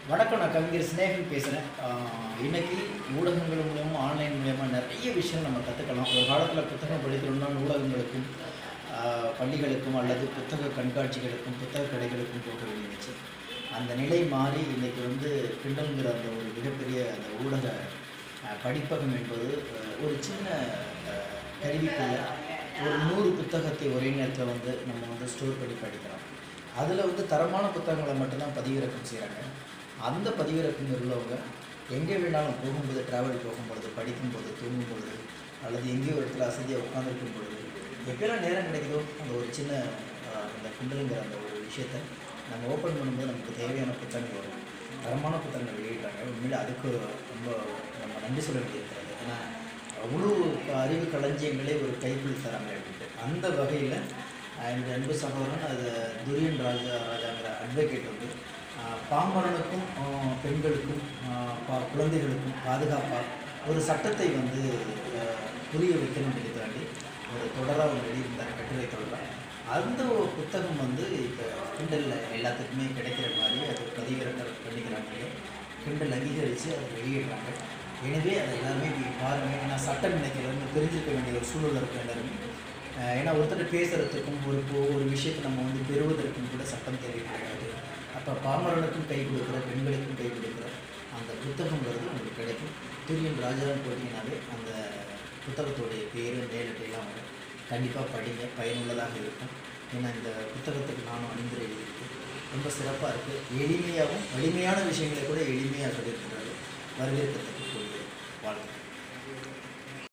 வணக்கம். நான் கவிஞர் சிநேகன் பேசுகிறேன். இன்றைக்கி ஊடகங்கள் மூலமாக ஆன்லைன் மூலமாக நிறைய விஷயம் நம்ம கற்றுக்கலாம். ஒரு காலத்தில் புத்தகம் படிக்கணும்னா ஊடகங்களுக்கும் பள்ளிகளுக்கும் அல்லது புத்தக கண்காட்சிகளுக்கும் புத்தக கடைகளுக்கும் போக வேண்டியிருந்துச்சு. அந்த நிலை மாறி இன்றைக்கி கிண்டல்ங்கிற அந்த ஒரு மிகப்பெரிய அந்த ஊடக படிப்பகம் என்பது ஒரு சின்ன கருவிக்குள்ள ஒரு 100 புத்தகத்தை ஒரே நேரத்தில் நம்ம ஸ்டோர் பண்ணி படிக்கலாம். அதில் தரமான புத்தகங்களை மட்டும்தான் பதிவிறக்கம் செய்கிறாங்க. அந்த பதிவிறக்கம் உள்ளவங்க எங்கே வேணாலும் போகும்போது, ட்ராவல் போகும்பொழுது, படிக்கும்போது, தூங்கும்பொழுது, அல்லது எங்கேயோ ஒரு இடத்துல அசதியாக உட்காந்துருக்கும் பொழுது, எப்போல்லாம் நேரம் கிடைக்குதோ அந்த ஒரு சின்ன அந்த கிண்டலுங்கிற அந்த ஒரு விஷயத்தை நம்ம ஓப்பன் பண்ணும்போது நமக்கு தேவையான புத்தகங்கள் வரும். தரமான புத்தகங்கள் வெளியிடுறாங்க. உண்மையில் அதுக்கு ரொம்ப நம்ம நன்றி சொல்ல வேண்டியிருக்கிறது. ஏன்னா அவ்வளோ அறிவு களஞ்சியங்களே ஒரு கைக்குள் தராங்க அப்படின்ட்டு. அந்த வகையில் இந்த அன்பு சகோதரன் அது துரியன் ராஜாங்கிற அட்வொகேட் பாமரனுக்கும் பெண்களுக்கும் குழந்தைகளுக்கும் பாதுகாப்பாக ஒரு சட்டத்தை புரிய வைக்கணும்னு நினைக்கிறாண்டி ஒரு தொடராக எழுதியிருந்தார், கட்டுரை தொடராக. அந்த ஒரு புத்தகம் இப்போ கிண்டலில் எல்லாத்துக்குமே கிடைக்கிற மாதிரி அது பதிவிறக்கம் பண்ணிக்கிறாங்க. கிண்டல் அங்கீகரித்து அதை வெளியிடுறாங்க. எனவே அதை எல்லாருமே பாருங்கள். ஏன்னா சட்டம் நினைக்கிறவங்க தெரிஞ்சிருக்க வேண்டிய ஒரு சூழல் இருக்க எல்லாருமே. ஏன்னா ஒருத்தர் பேசுகிறதுக்கும் ஒரு விஷயத்தை நம்ம பெறுவதற்கும் கூட சட்டம் தேவை கிடையாது. அப்போ பாமரனுக்கும் கை கொடுக்குற, பெண்களுக்கும் கை கொடுக்குற அந்த புத்தகங்கிறது உங்களுக்கு கிடைக்கும். துரியன் ராஜான்னு போட்டிங்கனாவே அந்த புத்தகத்துடைய பேர் நேரத்தையெல்லாம் கண்டிப்பாக படிங்க, பயனுள்ளதாக இருக்கும். ஏன்னா இந்த புத்தகத்துக்கு நானும் அணிந்துரை எழுதியிருக்கேன். ரொம்ப சிறப்பாக இருக்குது. எளிமையாகவும் வலிமையான விஷயங்களை கூட எளிமையாக சொல்லியிருக்கிறாரு. வரவேற்கத்தக்கக்கூடிய வாழ்க்கை.